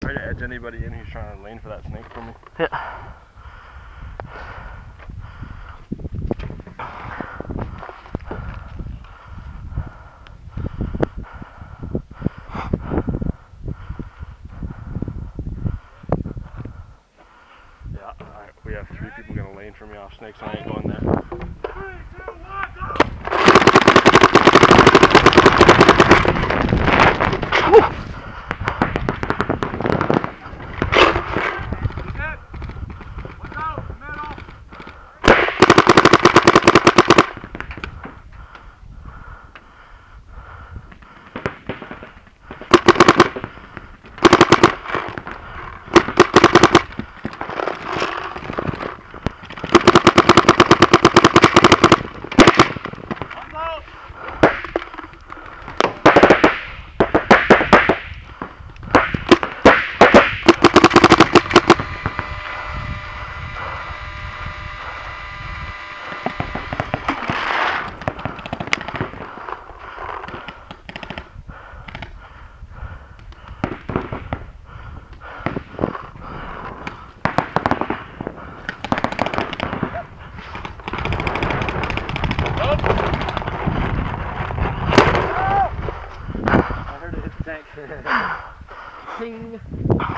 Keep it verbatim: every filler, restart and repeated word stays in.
Try to edge anybody in who's trying to lane for that snake for me. Yeah. Yeah, alright, we have three people gonna lane for me off snakes, so I ain't going there. Ting.